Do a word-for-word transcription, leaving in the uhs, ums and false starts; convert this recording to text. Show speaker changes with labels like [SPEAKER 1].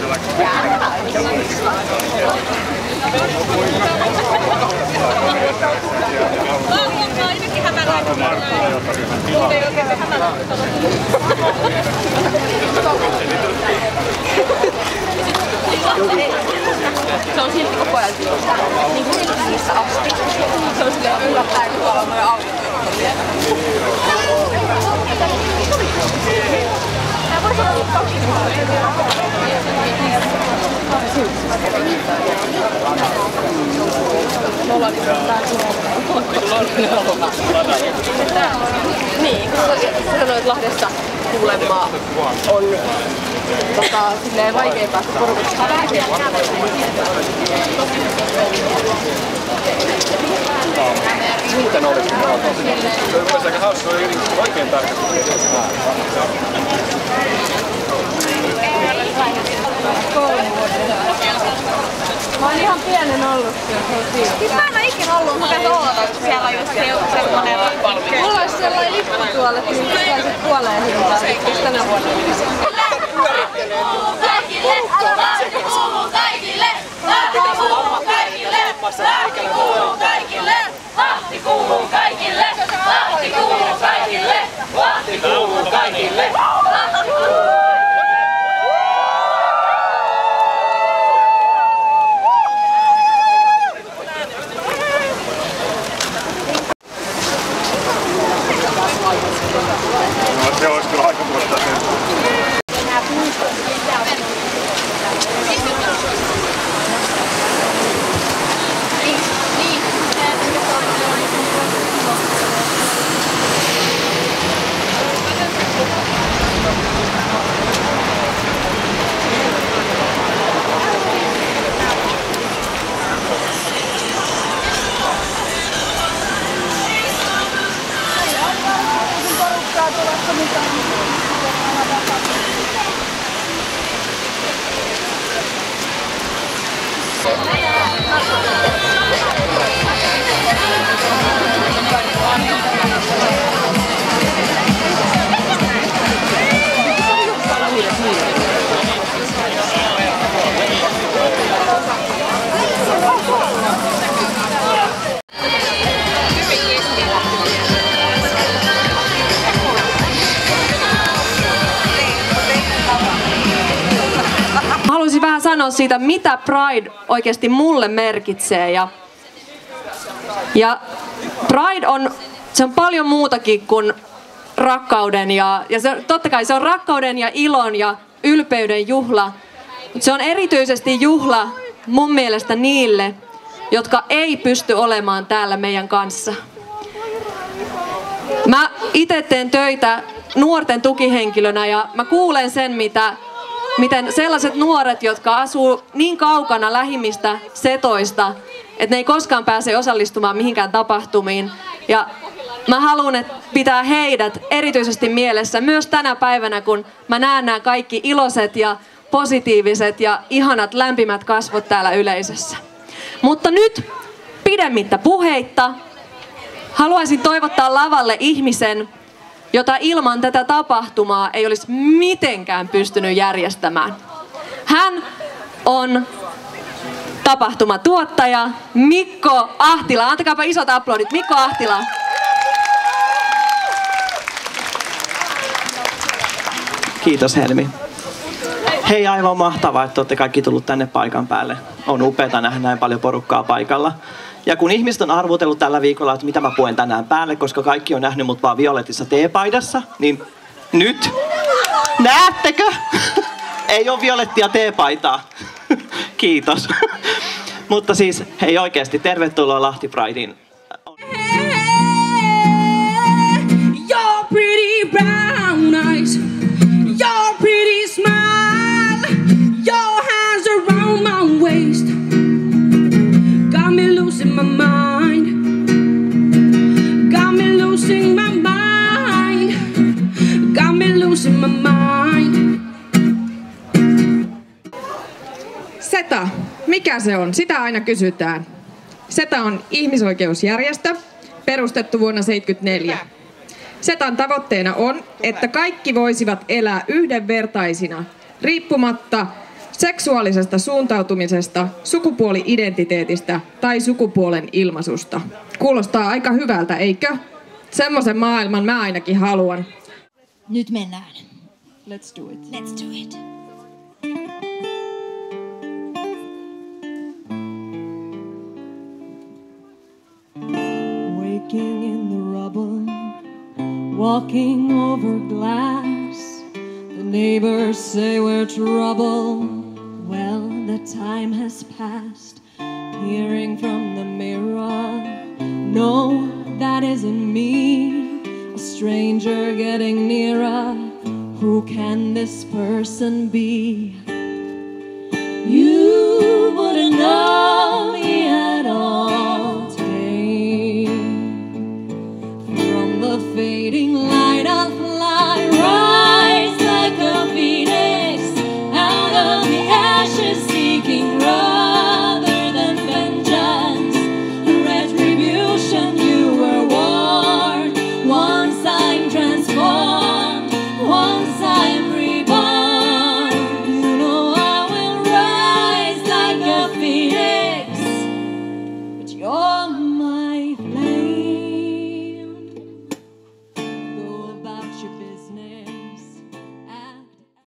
[SPEAKER 1] Se on silti koko ajan niin kuin Helsingissä asti. Se on silleen yllättäen, kun tuolla on noin autot. Tää voisi olla kaksi niin, kun sä sanoit Lahdessa kuulemma on tota, silleen vaikea päästä porukasta läpi.
[SPEAKER 2] Muuten olisi se on aika hauska, se on oikein tarkasti.
[SPEAKER 1] Mä oon ihan pienen ollut siellä. Mä en oo ikinä ollut, mä käyn olla siellä on just semmonen. Mulla olisi sellainen lippu tuolle, että niin pitäisit puoleen hintaan sitten tänä vuonna. Lahti kuuluu kaikille! Lahti kuuluu kaikille! Lahti kuuluu kaikille! Lahti kuuluu kaikille! Lahti kuuluu kaikille! Lahti kuuluu kaikille! Lahti kuuluu
[SPEAKER 2] Se olisi kyllä aika muista sen.
[SPEAKER 1] Haluaisin vähän sanoa siitä, mitä Pride oikeasti mulle merkitsee. Ja, ja Pride on, se on paljon muutakin kuin rakkauden. Ja, ja se, totta kai se on rakkauden ja ilon ja ylpeyden juhla. Mutta se on erityisesti juhla mun mielestä niille, jotka ei pysty olemaan täällä meidän kanssa. Mä itse teen töitä nuorten tukihenkilönä ja mä kuulen sen, mitä miten sellaiset nuoret, jotka asuu niin kaukana lähimmistä setoista, että ne ei koskaan pääse osallistumaan mihinkään tapahtumiin. Ja mä haluan että pitää heidät erityisesti mielessä myös tänä päivänä, kun mä näen nämä kaikki iloiset ja positiiviset ja ihanat lämpimät kasvot täällä yleisössä. Mutta nyt pidemmittä puheitta haluaisin toivottaa lavalle ihmisen, jota ilman tätä tapahtumaa ei olisi mitenkään pystynyt järjestämään. Hän on tapahtumatuottaja Mikko Ahtila. Antakaapa isot aplodit. Mikko Ahtila.
[SPEAKER 3] Kiitos Helmi. Hei, aivan mahtavaa, että olette kaikki tullut tänne paikan päälle. On upeata nähdä näin paljon porukkaa paikalla. Ja kun ihmiset on arvutellut tällä viikolla, että mitä mä puen tänään päälle, koska kaikki on nähnyt mut vaan violetissa teepaidassa, niin nyt, näettekö? Ei ole violettia teepaitaa. Kiitos. Mutta siis, hei oikeasti, tervetuloa Lahti Prideen.
[SPEAKER 4] Your pretty brown eyes, your pretty smile, your hands around my waist, got me losing my mind, got me losing my mind, got me losing my mind.
[SPEAKER 5] SETA, mikä se on? Sitä aina kysytään. SETA on ihmisoikeusjärjestö, perustettu vuonna tuhatyhdeksänsataaseitsemänkymmentäneljä. SETAn tavoitteena on, että kaikki voisivat elää yhdenvertaisina, riippumatta seksuaalisesta suuntautumisesta, sukupuoli-identiteetistä tai sukupuolen ilmaisusta. Kuulostaa aika hyvältä, eikö? Semmoisen maailman mä ainakin haluan.
[SPEAKER 6] Nyt mennään.
[SPEAKER 5] Let's do it.
[SPEAKER 6] Let's do it.
[SPEAKER 7] Waking in the rubble, walking over glass. The neighbors say we're trouble. Well, the time has passed. Peering from the mirror, no, that isn't me. A stranger getting nearer. Who can this person be? You wouldn't know me at all today. From the fading light I'll fly, rise like a phoenix, out of the ashes seeking rise.